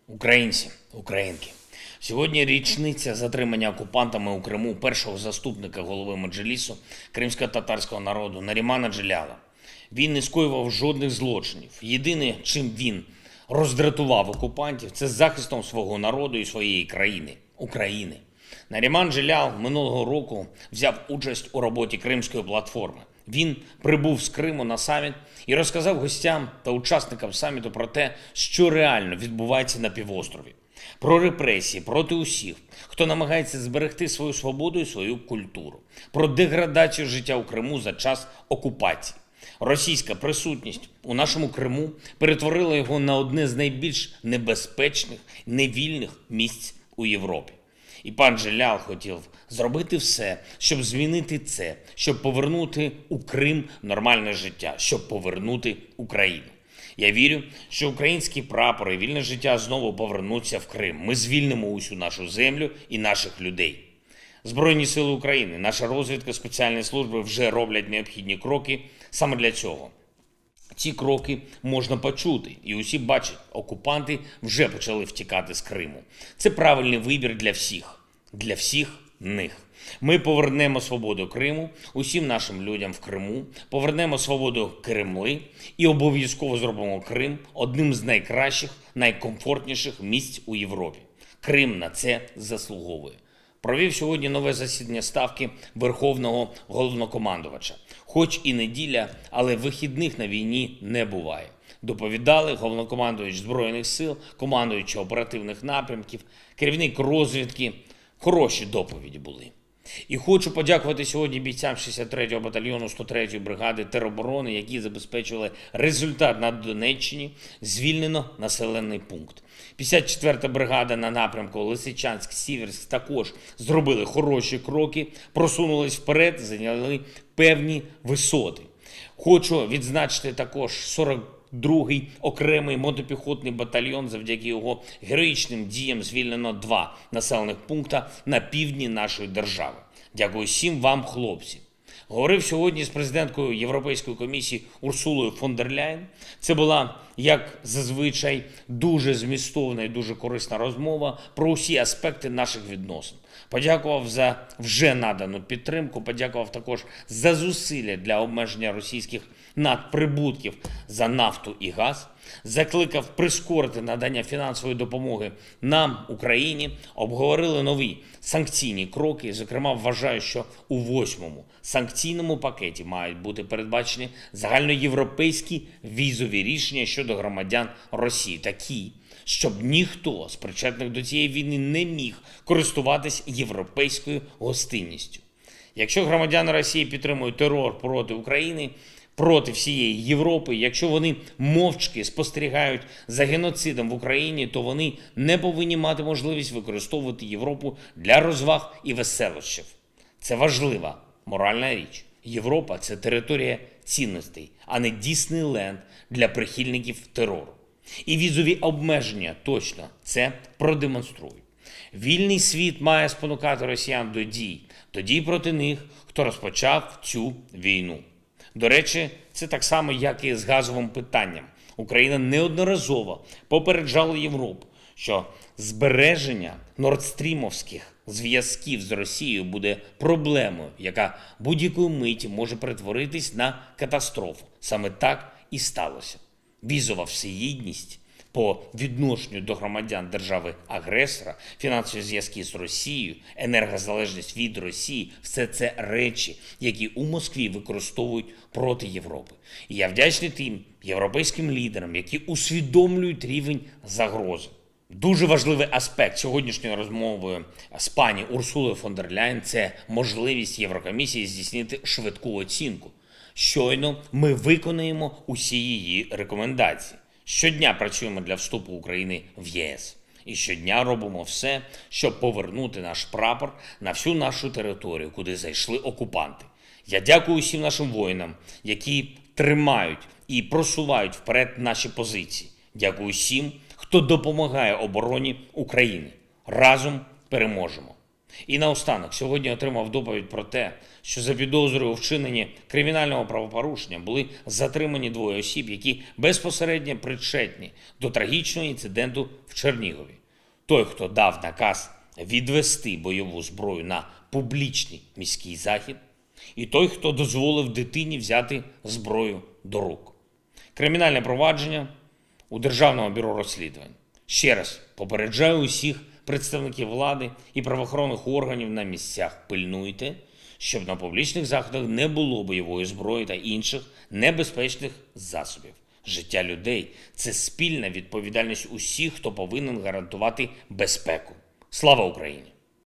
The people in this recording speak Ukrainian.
Українці, українки, сьогодні річниця затримання окупантами у Криму першого заступника голови Меджлісу кримсько-татарського народу Нарімана Джелялова. Він не скоював жодних злочинів. Єдине, чим він роздратував окупантів, це захистом свого народу і своєї країни – України. Наріман Джелялов минулого року взяв участь у роботі Кримської платформи. Він прибув з Криму на саміт і розказав гостям та учасникам саміту про те, що реально відбувається на півострові. Про репресії проти усіх, хто намагається зберегти свою свободу і свою культуру. Про деградацію життя у Криму за час окупації. Російська присутність у нашому Криму перетворила його на одне з найбільш небезпечних, невільних місць у Європі. І пан Джелялов хотів зробити все, щоб змінити це, щоб повернути у Крим нормальне життя, щоб повернути Україну. Я вірю, що українські прапори і вільне життя знову повернуться в Крим. Ми звільнимо усю нашу землю і наших людей. Збройні сили України, наша розвідка, спеціальні служби вже роблять необхідні кроки саме для цього. Ці кроки можна почути, і усі бачать, окупанти вже почали втікати з Криму. Це правильний вибір для всіх них. Ми повернемо свободу Криму усім нашим людям в Криму, повернемо свободу Кремли і обов'язково зробимо Крим одним з найкращих, найкомфортніших місць у Європі. Крим на це заслуговує. Провів сьогодні нове засідання Ставки Верховного Головнокомандувача. Хоч і неділя, але вихідних на війні не буває. Доповідали головнокомандувач Збройних сил, командуючий оперативних напрямків, керівник розвідки. Хороші доповіді були. І хочу подякувати сьогодні бійцям 63-го батальйону 103-ї бригади тероборони, які забезпечили результат на Донеччині. Звільнено населений пункт. 54-та бригада на напрямку Лисичанськ-Сіверськ також зробили хороші кроки, просунулись вперед, зайняли певні висоти. Хочу відзначити також 42-й окремий мотопіхотний батальйон. Завдяки його героїчним діям звільнено 2 населених пункта на півдні нашої держави. Дякую всім вам, хлопці. Говорив сьогодні з президенткою Європейської комісії Урсулою фон дер Ляєн. Це була, як зазвичай, дуже змістовна і дуже корисна розмова про усі аспекти наших відносин. Подякував за вже надану підтримку, подякував також за зусилля для обмеження російських надприбутків за нафту і газ, закликав прискорити надання фінансової допомоги нам, Україні, обговорили нові санкційні кроки. Зокрема, вважаю, що у 8-му санкційному пакеті мають бути передбачені загальноєвропейські візові рішення щодо громадян Росії, такі, щоб ніхто з причетних до цієї війни не міг користуватись європейською гостинністю. Якщо громадяни Росії підтримують терор проти України, проти всієї Європи, якщо вони мовчки спостерігають за геноцидом в Україні, то вони не повинні мати можливість використовувати Європу для розваг і веселощів. Це важлива моральна річ. Європа – це територія цінностей, а не Діснейленд для прихильників терору. І візові обмеження точно це продемонструють. Вільний світ має спонукати росіян до дій проти них, хто розпочав цю війну. До речі, це так само, як і з газовим питанням. Україна неодноразово попереджала Європу, що збереження нордстрімовських зв'язків з Росією буде проблемою, яка будь-якої миті може перетворитись на катастрофу. Саме так і сталося. Візова всеєдність по відношенню до громадян держави-агресора, фінансові зв'язки з Росією, енергозалежність від Росії – все це речі, які у Москві використовують проти Європи. І я вдячний тим європейським лідерам, які усвідомлюють рівень загрози. Дуже важливий аспект сьогоднішньої розмови з пані Урсулою фон дер Ляєн – це можливість Єврокомісії здійснити швидку оцінку. Щойно ми виконаємо усі її рекомендації. Щодня працюємо для вступу України в ЄС. І щодня робимо все, щоб повернути наш прапор на всю нашу територію, куди зайшли окупанти. Я дякую всім нашим воїнам, які тримають і просувають вперед наші позиції. Дякую всім, хто допомагає обороні України. Разом переможемо. І наостанок, сьогодні отримав доповідь про те, що за підозрою у вчиненні кримінального правопорушення були затримані 2 осіб, які безпосередньо причетні до трагічного інциденту в Чернігові. Той, хто дав наказ відвести бойову зброю на публічний міський захід, і той, хто дозволив дитині взяти зброю до рук. Кримінальне провадження у Державному бюро розслідувань. Ще раз попереджаю усіх представників влади і правоохоронних органів на місцях: пильнуйте, щоб на публічних заходах не було бойової зброї та інших небезпечних засобів. Життя людей – це спільна відповідальність усіх, хто повинен гарантувати безпеку. Слава Україні!